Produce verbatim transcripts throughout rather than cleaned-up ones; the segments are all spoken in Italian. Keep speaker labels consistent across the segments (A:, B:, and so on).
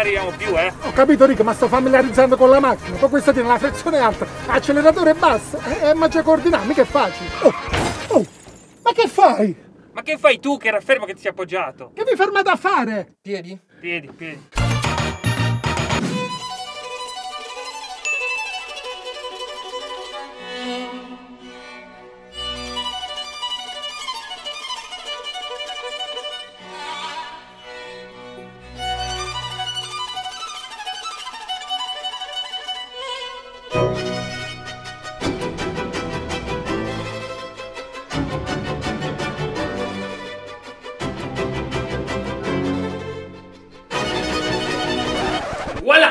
A: arriviamo più, eh.
B: Ho capito, Rick, ma sto familiarizzando con la macchina. Con questa tiene la frizione alta, acceleratore basso e magia coordinamica è facile. Oh, oh, ma che fai?
A: Ma che fai tu che era fermo che ti sei appoggiato?
B: Che mi fermate a fare?
C: Piedi?
A: Piedi, piedi. Voilà!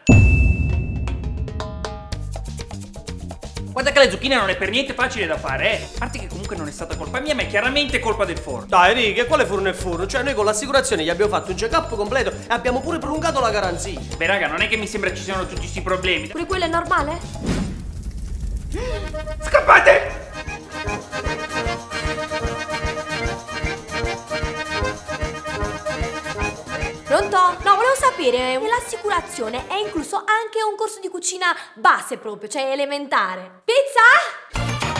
A: Guarda che la zucchina non è per niente facile da fare, eh. A parte che comunque non è stata colpa mia, ma è chiaramente colpa del forno.
C: Dai, Rick, quale forno è forno? Cioè, noi con l'assicurazione gli abbiamo fatto un check-up completo e abbiamo pure prolungato la garanzia.
A: Beh, raga, non è che mi sembra ci siano tutti questi problemi.
D: Pure quello è normale?
A: Scappate!
D: Pronto? No, volevo sapere, nell'assicurazione è incluso anche un corso di cucina base proprio, cioè elementare. Pizza?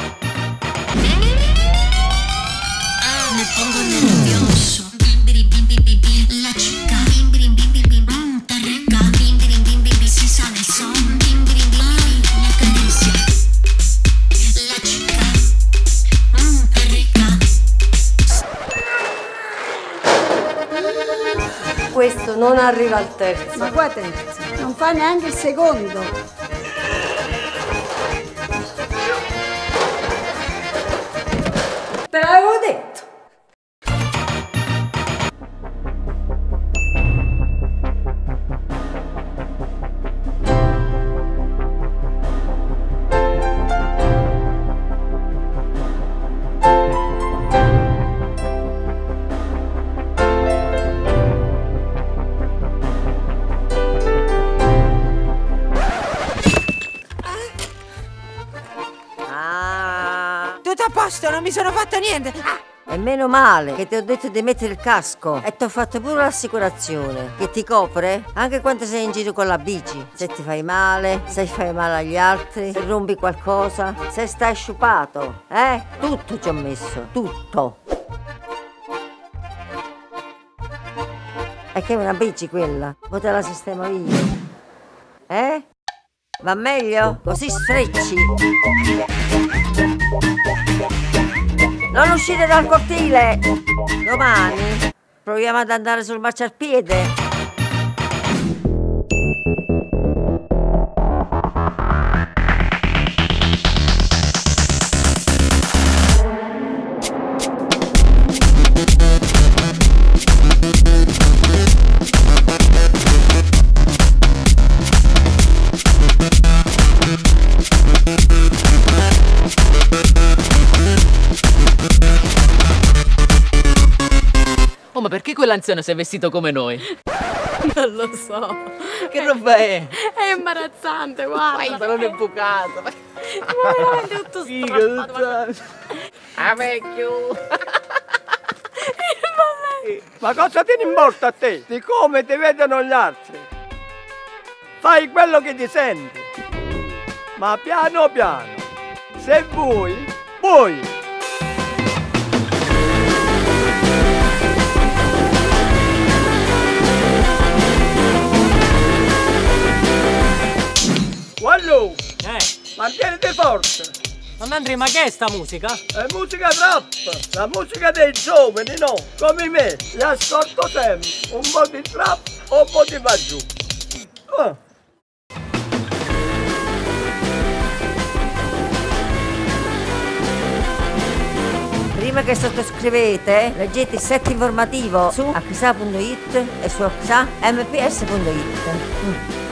E: Ah, mi pongo nervioso. Bimbiri bimbi bibi, la chica. Bimbiri bimbi bibi, mmm, tarreca. Bimbiri bimbi bibi, si sale il son. Bimbiri bimbi, la carezia. La chica, mmm, tarreca.
F: Questo non arriva al terzo.
G: Ma qua terzo, non fa neanche il secondo.
F: Te l'avevo detto.
H: Tutto a posto, non mi sono fatto niente. Ah.
F: E meno male che ti ho detto di mettere il casco e ti ho fatto pure l'assicurazione che ti copre anche quando sei in giro con la bici. Se ti fai male, se fai male agli altri, se rompi qualcosa, se stai sciupato, eh? Tutto ci ho messo, tutto. E che è una bici quella? O te la sistemo io? Eh? Va meglio? Così sfrecci. Non uscire dal cortile! Domani proviamo ad andare sul marciapiede.
I: Oh, ma perché quell'anziano si è vestito come noi?
H: Non lo so.
I: Che roba è?
H: È imbarazzante, guarda.
I: Ma il pantalone è bucato.
H: Ma veramente tutto strappato.
I: Ah, vecchio.
J: Ma cosa ti importa a te di come ti vedono gli altri? Fai quello che ti senti, ma piano piano. Se vuoi, vuoi. Wallo,
C: Eh,
J: mantieniti forte.
C: Nonno Andrea, ma che è sta musica?
J: È musica trap, la musica dei giovani, no? Come me, li ascolto sempre. Un po' di trap o un po' di maggiù. Ah.
F: Prima che sottoscrivete, leggete il set informativo su acsa punto it e su acsa m p s punto it.